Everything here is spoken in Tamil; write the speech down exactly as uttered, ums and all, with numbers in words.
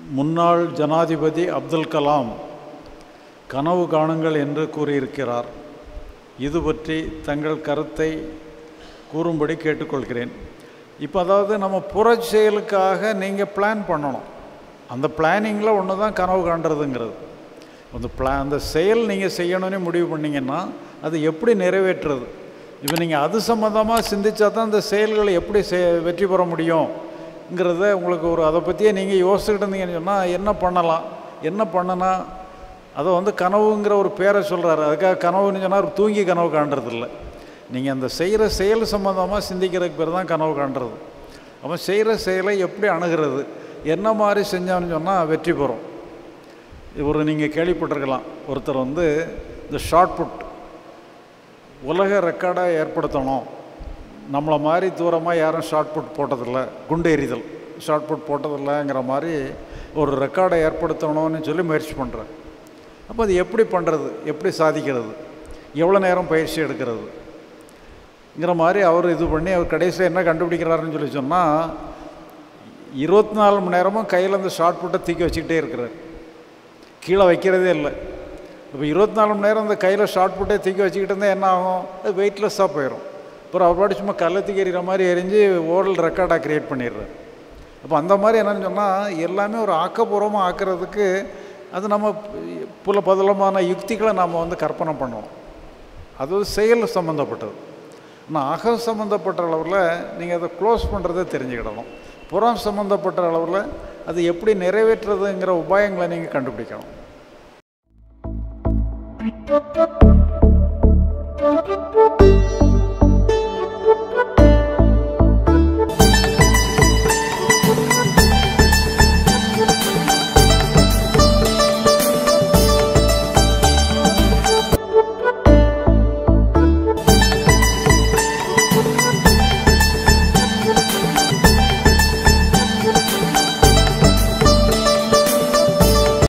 முன்னாள் ஜனாதிபதி அப்துல் கலாம் கனவு காணுங்கள் என்று கூறியிருக்கிறார். இது பற்றி தங்கள் கருத்தை கூறும்படி கேட்டுக்கொள்கிறேன். இப்போ அதாவது நம்ம புற செயலுக்காக நீங்கள் பிளான் பண்ணணும். அந்த பிளானிங்கில் ஒன்று தான் கனவு காண்றதுங்கிறது. அந்த பிளா அந்த செயல் நீங்கள் செய்யணும்னு முடிவு பண்ணிங்கன்னா அது எப்படி நிறைவேற்றுறது? இப்போ நீங்கள் அது சம்மந்தமாக சிந்திச்சா தான் அந்த செயல்களை எப்படி செ வெற்றி பெற முடியுங்கிறத உங்களுக்கு ஒரு அதை பற்றியே நீங்கள் யோசிச்சுக்கிட்டு இருந்தீங்கன்னு சொன்னால் என்ன பண்ணலாம், என்ன பண்ணுனா அதை வந்து கனவுங்கிற ஒரு பேரை சொல்கிறாரு. அதுக்காக கனவுன்னு சொன்னால் தூங்கி கனவு காண்றது இல்லை. நீங்கள் அந்த செய்கிற செயல் சம்மந்தமாக சிந்திக்கிறதுக்கு பேர் தான் கனவு காண்றது. அப்போ செய்கிற செயலை எப்படி அணுகிறது, என்ன மாதிரி செஞ்சான்னு சொன்னால் வெற்றி பெறும். ஒரு நீங்கள் கேள்விப்பட்டிருக்கலாம், ஒருத்தர் வந்து இந்த ஷார்ட் புட் உலக ரெக்கார்டை ஏற்படுத்தணும், நம்மளை மாதிரி தூரமாக யாரும் ஷார்ட் புட் போட்டதில்லை, குண்டு எறிதல் ஷார்ட் புட் போட்டதில்லைங்கிற மாதிரி ஒரு ரெக்கார்டை ஏற்படுத்தணும்னு சொல்லி முயற்சி பண்ணுறேன். அப்போ அது எப்படி பண்ணுறது, எப்படி சாதிக்கிறது, எவ்வளோ நேரம் பயிற்சி எடுக்கிறதுங்கிற மாதிரி அவர் இது பண்ணி அவர் கடைசியில் என்ன கண்டுபிடிக்கிறாருன்னு சொல்லி சொன்னால், இருபத்தி நாலு மணி நேரமும் கையில் அந்த ஷார்ட் புட்டை தூக்கி வச்சுக்கிட்டே இருக்கிறார், கீழே வைக்கிறதே இல்லை. இப்போ இருபத்தி நாலு மணி நேரம் அந்த கையில் ஷார்ட் புட்டை தூக்கி வச்சுக்கிட்டு இருந்தால் என்ன ஆகும், அது வெயிட்லெஸ்ஸாக போயிடும். அப்புறம் அவர் பாடி சும்மா கள்ளத்துக்கு எறிகிற மாதிரி எரிஞ்சு வேர்ல்டு ரெக்கார்டாக க்ரியேட் பண்ணிடுறார். அப்போ அந்த மாதிரி என்னென்னு சொன்னால் எல்லாமே ஒரு ஆக்கப்பூர்வமாக ஆக்கிறதுக்கு அது நம்ம புல பதலமான யுக்திகளை நாம் வந்து கற்பனை பண்ணணும். அது செயல் சம்மந்தப்பட்டது. ஆனால் அகம் சம்மந்தப்பட்ட அளவில் நீங்கள் அதை க்ளோஸ் பண்ணுறதை தெரிஞ்சுக்கிடணும். புறம் சம்மந்தப்பட்ட அளவில் அது எப்படி நிறைவேற்றுறதுங்கிற உபாயங்களை நீங்கள் கண்டுபிடிக்கணும். Thank you.